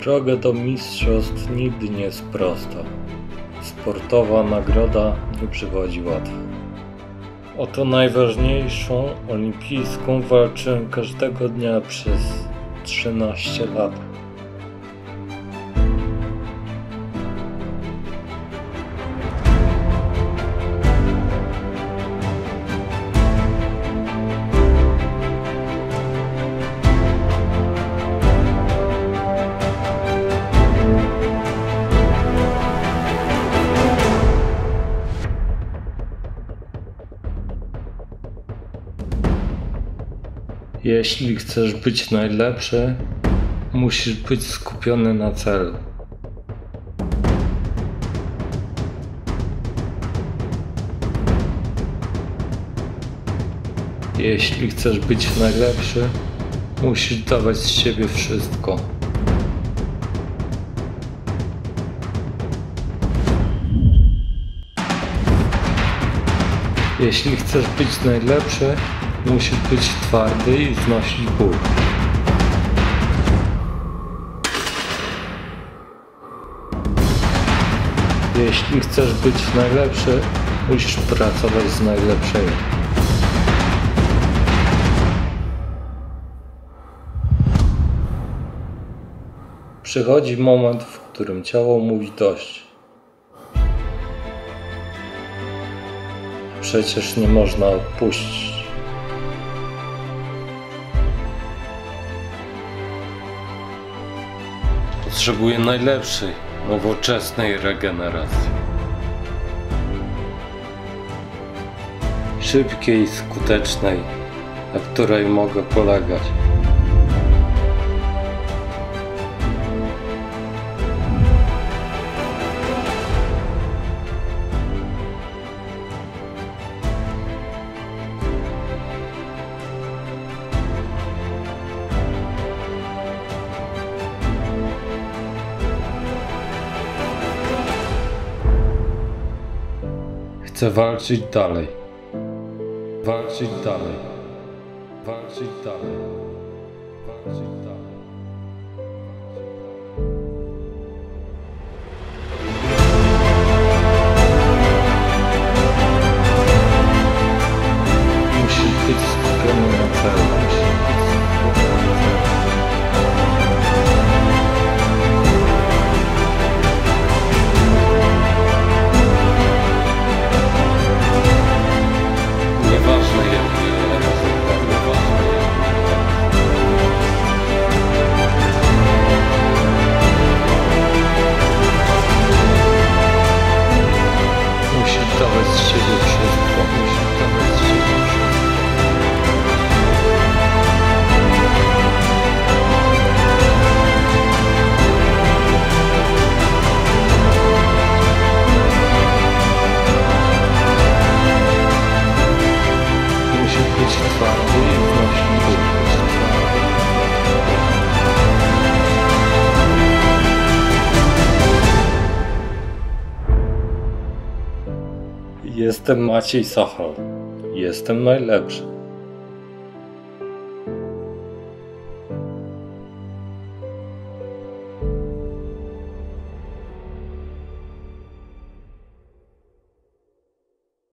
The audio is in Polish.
Droga do mistrzostw nigdy nie jest prosta. Sportowa nagroda nie przychodzi łatwo. O to najważniejszą olimpijską walczyłem każdego dnia przez 13 lat. Jeśli chcesz być najlepszy, musisz być skupiony na celu. Jeśli chcesz być najlepszy, musisz dawać z siebie wszystko. Jeśli chcesz być najlepszy, musisz być twardy i znosić ból. Jeśli chcesz być najlepszy, musisz pracować z najlepszymi. Przychodzi moment, w którym ciało mówi dość. Przecież nie można odpuścić. Potrzebuję najlepszej, nowoczesnej regeneracji. Szybkiej, skutecznej, na której mogę polegać. Chcę walczyć dalej. Walczyć dalej. Walczyć dalej. Walczyć dalej. Musisz być skupiony na celu. Dawać z siebie wszystko, musisz dawać z siebie wszystko. Musisz być twardy i wnosić ból. Jestem Maciej Sochal. Jestem najlepszy.